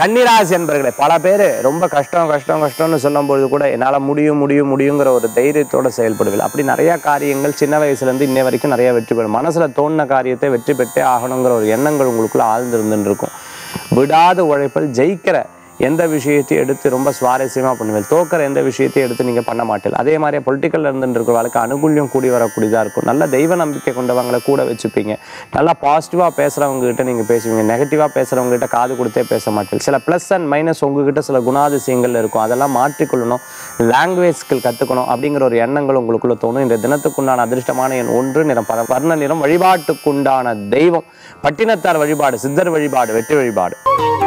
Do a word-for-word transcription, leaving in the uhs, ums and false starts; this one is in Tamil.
கன்னிராசி என்பர்களே, பல பேர் ரொம்ப கஷ்டம் கஷ்டம் கஷ்டம்னு சொல்லும்பொழுது கூட என்னால் முடியும் முடியும் முடியுங்கிற ஒரு தைரியத்தோடு செயல்படுவீர்கள். அப்படி நிறையா காரியங்கள் சின்ன வயசுலேருந்து இன்னை வரைக்கும் நிறையா வெற்றி பெறும். மனசில் தோணின காரியத்தை வெற்றி பெற்றே ஆகணுங்கிற ஒரு எண்ணங்கள் உங்களுக்குள்ள ஆழ்ந்திருந்துன்னு இருக்கும். விடாத உழைப்பில் ஜெயிக்கிற எந்த விஷயத்தையும் எடுத்து ரொம்ப சுவாரஸ்யமாக பண்ணுவேன். தோக்கிற எந்த விஷயத்தையும் எடுத்து நீங்கள் பண்ண மாட்டீங்க. அதே மாதிரி பொலிட்டிக்கல் இருந்துட்டு இருக்கிற வாழ்க்கை அனுகூல்யம் கூடி வரக்கூடியதாக இருக்கும். நல்ல தெய்வ நம்பிக்கை கொண்டவங்களை கூட வச்சுப்பீங்க. நல்லா பாசிட்டிவாக பேசுகிறவங்ககிட்ட நீங்கள் பேசுவீங்க. நெகட்டிவாக பேசுகிறவங்ககிட்ட காது கொடுத்தே பேச மாட்டீங்க. சில ப்ளஸ் அண்ட் மைனஸ் உங்ககிட்ட சில குணாதிசயங்கள் இருக்கும். அதெல்லாம் மாற்றிக்கொள்ளணும், லாங்குவேஜ் ஸ்கில் கற்றுக்கணும் அப்படிங்கிற ஒரு எண்ணங்கள் உங்களுக்குள்ள தோணும். இந்த தினத்துக்குண்டான அதிர்ஷ்டமான எண் ஒன்று, நிறம் பர வர்ண நிறம். வழிபாட்டுக்குண்டான தெய்வம் பட்டினத்தார் வழிபாடு, சித்தர் வழிபாடு, வெற்றி வழிபாடு.